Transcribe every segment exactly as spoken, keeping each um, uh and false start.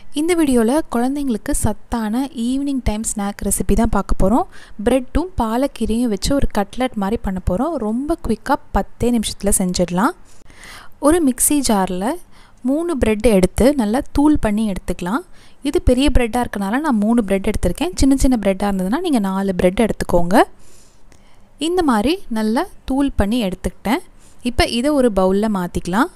இந்த வீடியோவில் குழந்தைங்களுக்கு சத்தான ஈவினிங் டைம் ஸ்நாக் ரெசிபி தான் பார்க்க போகிறோம். ப்ரெட்டும் பாலக்கீரையும் வச்சு ஒரு கட்லெட் மாதிரி பண்ண போகிறோம். ரொம்ப குயிக்காக பத்தே நிமிஷத்தில் செஞ்சிடலாம். ஒரு மிக்ஸி ஜாரில் மூணு ப்ரெட் எடுத்து நல்லா தூள் பண்ணி எடுத்துக்கலாம். இது பெரிய ப்ரெட்டாக இருக்கனால நான் மூணு ப்ரெட் எடுத்திருக்கேன். சின்ன சின்ன ப்ரெட்டாக இருந்ததுன்னா நீங்கள் நாலு ப்ரெட் எடுத்துக்கோங்க. இந்த மாதிரி நல்லா தூள் பண்ணி எடுத்துக்கிட்டேன். இப்போ இதை ஒரு பவுலில் மாற்றிக்கலாம்.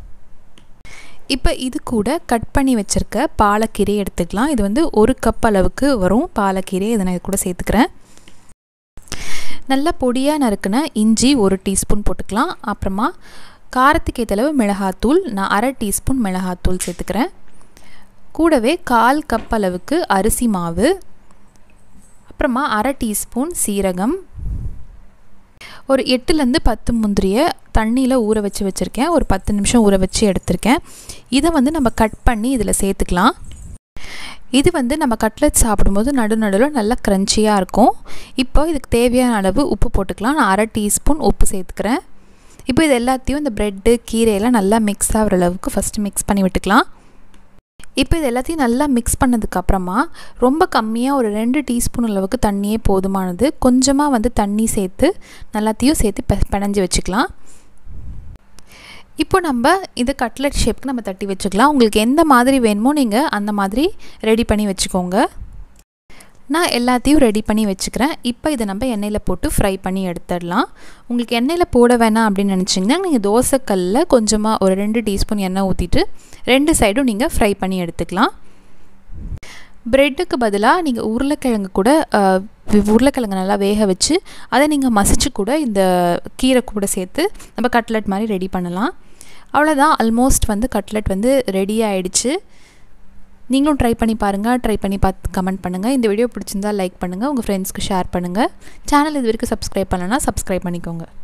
இப்போ இது கூட கட் பண்ணி வச்சுருக்க பாலக்கீரை எடுத்துக்கலாம். இது வந்து ஒரு கப் அளவுக்கு வரும் பாலக்கீரை. இதை நான் இது கூட சேர்த்துக்கிறேன். நல்லா பொடியாக நறுக்குன இஞ்சி ஒரு டீஸ்பூன் போட்டுக்கலாம். அப்புறமா காரத்துக்கு ஏற்ற அளவு மிளகாத்தூள் நான் அரை டீஸ்பூன் மிளகாத்தூள் சேர்த்துக்கிறேன். கூடவே கால் கப் அளவுக்கு அரிசி மாவு, அப்புறமா அரை டீஸ்பூன் சீரகம், ஒரு எட்டுலேருந்து பத்து முந்திரியை தண்ணியில் ஊற வச்சு வச்சுருக்கேன். ஒரு பத்து நிமிஷம் ஊற வச்சு எடுத்திருக்கேன். இதை வந்து நம்ம கட் பண்ணி இதில் சேர்த்துக்கலாம். இது வந்து நம்ம கட்லெட் சாப்பிடும்போது நடு நடுவில் நல்லா க்ரன்ச்சியாக இருக்கும். இப்போ இதுக்கு தேவையான அளவு உப்பு போட்டுக்கலாம். நான் அரை டீஸ்பூன் உப்பு சேர்த்துக்கிறேன். இப்போ இது எல்லாத்தையும் இந்த ப்ரெட்டு கீரையெல்லாம் நல்லா மிக்ஸ் ஆகிற அளவுக்கு ஃபஸ்ட்டு மிக்ஸ் பண்ணி விட்டுக்கலாம். இப்போ இது எல்லாத்தையும் நல்லா மிக்ஸ் பண்ணதுக்கப்புறமா ரொம்ப கம்மியாக ஒரு ரெண்டு டீஸ்பூன் அளவுக்கு தண்ணியே போதுமானது. கொஞ்சமாக வந்து தண்ணி சேர்த்து எல்லாத்தையும் சேர்த்து பெ பிணைஞ்சி வச்சுக்கலாம். இப்போ நம்ம இது கட்லெட் ஷேப்க்கு நம்ம தட்டி வச்சுக்கலாம். உங்களுக்கு எந்த மாதிரி வேணுமோ நீங்கள் அந்த மாதிரி ரெடி பண்ணி வச்சுக்கோங்க. நான் எல்லாத்தையும் ரெடி பண்ணி வச்சுக்கிறேன். இப்போ இதை நம்ம எண்ணெயில் போட்டு ஃப்ரை பண்ணி எடுத்துடலாம். உங்களுக்கு எண்ணெயில் போட வேணாம் அப்படின்னு நினச்சிங்கன்னா நீங்கள் தோசைக்கல்லில் கொஞ்சமாக ஒரு ரெண்டு டீஸ்பூன் எண்ணெய் ஊற்றிட்டு ரெண்டு சைடும் நீங்கள் ஃப்ரை பண்ணி எடுத்துக்கலாம். ப்ரெட்டுக்கு பதிலாக நீங்கள் உருளைக்கிழங்கு கூட உருளைக்கிழங்கு நல்லா வேக வச்சு அதை நீங்கள் மசிச்சு கூட இந்த கீரை கூட சேர்த்து நம்ம கட்லெட் மாதிரி ரெடி பண்ணலாம். அவ்வளோதான், ஆல்மோஸ்ட் வந்து கட்லெட் வந்து ரெடி ஆகிடுச்சு. நீங்களும் ட்ரை பண்ணி பாருங்கள். ட்ரை பண்ணி பார்த்து கமெண்ட் பண்ணுங்கள். இந்த வீடியோ பிடிச்சிருந்தால் லைக் பண்ணுங்கள், உங்கள் ஃப்ரெண்ட்ஸ்க்கு ஷேர் பண்ணுங்கள். சேனல் இது வரைக்கும் சப்ஸ்கிரைப் பண்ணலன்னா சப்ஸ்கிரைப் பண்ணிக்கோங்க.